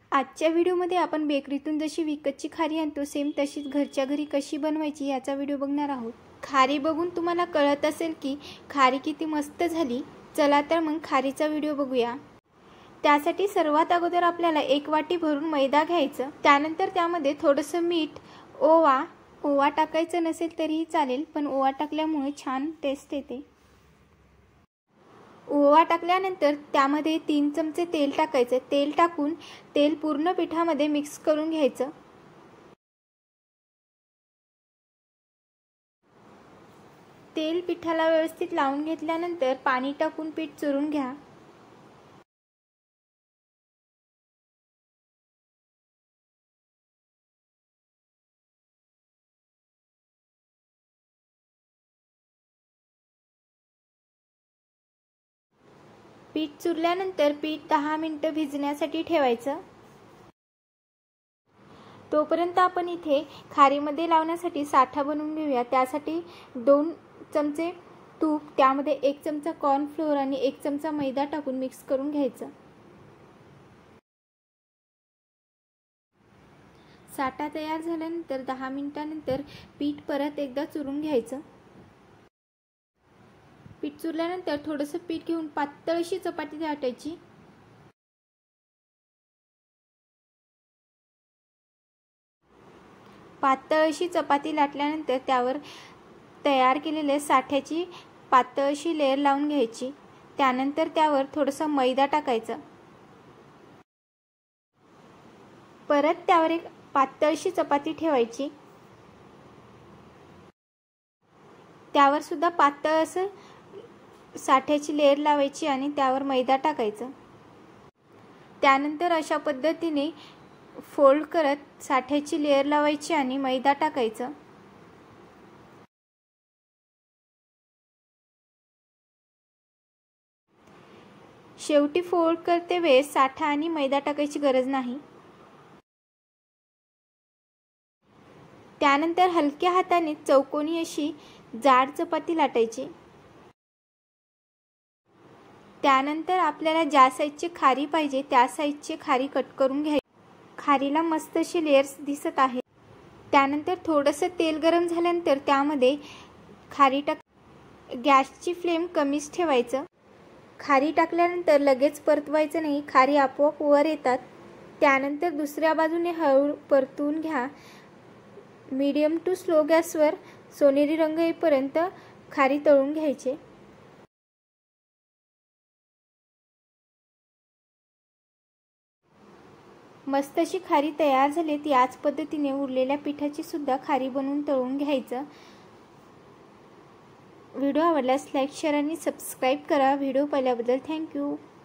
आजच्या व्हिडिओमध्ये आपण बेकरीतून जशी विकतची खारी आणतो सेम तशीच घरच्या घरी कशी बनवायची याचा व्हिडिओ बघणार आहोत। खारी बघून तुम्हाला कळत असेल की खारी किती मस्त झाली। चला तर मग खारीचा व्हिडिओ बघूया। त्यासाठी सर्वात अगोदर आपल्याला 1 वाटी भरून मैदा घ्यायचा। त्यानंतर त्यामध्ये थोडंसं मीठ, ओवा टाकायचं नसेल तरीही चालेल, पण ओवा टाकल्यामुळे छान टेस्ट येते। ओवा टाकल्यानंतर त्यामध्ये 3 चमचे तेल टाकायचं। तेल टाकून तेल पूर्ण पिठामध्ये मिक्स करून घ्यायचं। तेल पिठाला व्यवस्थित लावून घेतल्यानंतर पाणी टाकून पीठ चुरून घ्या। पीठ चुरल्यानंतर पीठ 10 मिनिटे भिजण्यासाठी ठेवायचं। तोपर्यंत आपण इथे खारीमध्ये लावण्यासाठी साठा बनवून घेऊया। त्यासाठी 2 चमचे तूप, त्यामध्ये 1 चमचा कॉर्न फ्लोअर आणि 1 चमचा मैदा टाकून मिक्स करून घ्यायचं। साठा तयार झाल्यानंतर 10 मिनिटांनंतर पीठ परत एकदा चुरून घ्यायचं। पीठ चुरल्यानंतर थोडंसं पीठ घेऊन पातळ अशी चपाती लाटायची। पातळ अशी चपाती लाटल्यानंतर त्यावर तयार केलेल्या साठ्याची पातळ अशी लेयर लावून घ्यायची। त्यानंतर त्यावर थोडंसं मैदा टाकायचं। परत त्यावर एक पातळ अशी चपाती ठेवायची। त्यावर सुद्धा पातळ असं साठ्याची लेयर लावायची आणि त्यावर मैदा टाकायचं। त्यानंतर अशा पद्धतीने फोल्ड करत साठ्याची लेयर लावायची आणि मैदा टाकायचं। शेवटी फोल्ड करते वेळेस साठा आणि मैदा टाकायची गरज नाही। त्यानंतर हलक्या हाताने चौकोनी अशी जाड चपाती लाटायची। त्यानंतर आपल्याला ज्या साईजची खारी पाहिजे त्या साईजची खारी कट करून घ्यायची। खारीला मस्त अशी लेयर्स दिसत आहे। त्यानंतर थोडंसं तेल गरम झाल्यानंतर त्यामध्ये खारी टाक। गॅसची फ्लेम कमीच ठेवायचं। खारी टाकल्यानंतर लगेच परतवायचं नाही, खारी आपोआप वर येतात। त्यानंतर दुसऱ्या बाजूने हळू परतून घ्या। मीडियम टू स्लो गॅसवर सोनेरी रंग येईपर्यंत खारी तळून घ्यायचे। मस्त अशी खारी तयार झाली। याच पद्धतीने उरलेल्या पिठाची सुद्धा खारी बनवून तळून घ्यायचं। व्हिडिओ आवडल्यास लाईक, शेअर आणि सबस्क्राईब करा। व्हिडिओ पाहिल्याबद्दल थँक्यू।